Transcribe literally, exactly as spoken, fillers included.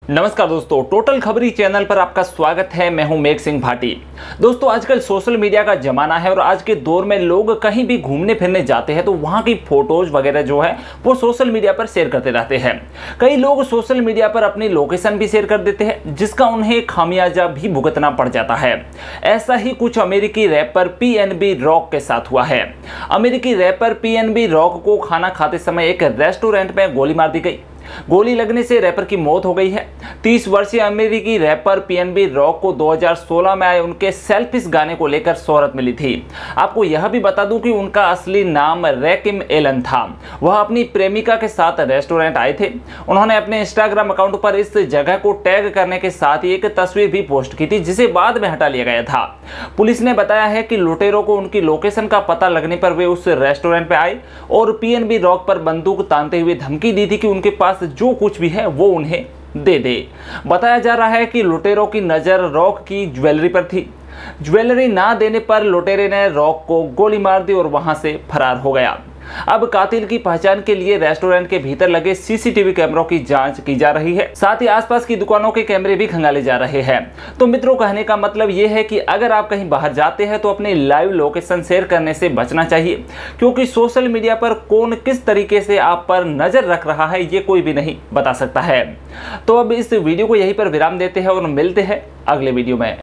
नमस्कार दोस्तों, टोटल खबरी चैनल पर आपका स्वागत है। मैं हूं मेघ सिंह भाटी। दोस्तों, आजकल सोशल मीडिया का जमाना है और आज के दौर में लोग कहीं भी घूमने फिरने जाते हैं तो वहां की फोटोज वगैरह जो है वो सोशल मीडिया पर शेयर करते रहते हैं। कई लोग सोशल मीडिया पर अपनी लोकेशन भी शेयर कर देते हैं, जिसका उन्हें खामियाजा भी भुगतना पड़ जाता है। ऐसा ही कुछ अमेरिकी रैपर पीएनबी रॉक के साथ हुआ है। अमेरिकी रैपर पीएनबी रॉक को खाना खाते समय एक रेस्टोरेंट में गोली मार दी गई। गोली लगने से रैपर की मौत हो गई है। तीस वर्षीय अमेरिकी रैपर पीएनबी रॉक को दो हज़ार सोलह में आए उनके सेल्फिश गाने को लेकर शोहरत मिली थी। आपको यह भी बता दूं कि उनका असली नाम रैकिम एलन था। वह अपनी प्रेमिका के साथ रेस्टोरेंट आए थे। उन्होंने अपने इंस्टाग्राम अकाउंट पर इस जगह को टैग करने के साथ ही एक तस्वीर भी पोस्ट की थी, जिसे बाद में हटा लिया गया था। पुलिस ने बताया है कि लुटेरों को उनकी लोकेशन का पता लगने पर वे उस रेस्टोरेंट पे आए और पीएनबी रॉक पर बंदूक तानते हुए धमकी दी थी कि उनके पास जो कुछ भी है वो उन्हें दे दे। बताया जा रहा है कि लुटेरों की नजर रॉक की ज्वेलरी पर थी। ज्वेलरी ना देने पर लुटेरे ने रॉक को गोली मार दी और वहां से फरार हो गया। अब कातिल की पहचान के लिए रेस्टोरेंट के भीतर लगे सीसीटीवी कैमरों की जांच की जा रही है। साथ ही आसपास की दुकानों के कैमरे भी खंगाले जा रहे हैं। तो मित्रों, कहने का मतलब ये है कि अगर आप कहीं बाहर जाते हैं तो अपनी लाइव लोकेशन शेयर करने से बचना चाहिए, क्योंकि सोशल मीडिया पर कौन किस तरीके से आप पर नजर रख रहा है ये कोई भी नहीं बता सकता है। तो अब इस वीडियो को यहीं पर विराम देते हैं और मिलते हैं अगले वीडियो में।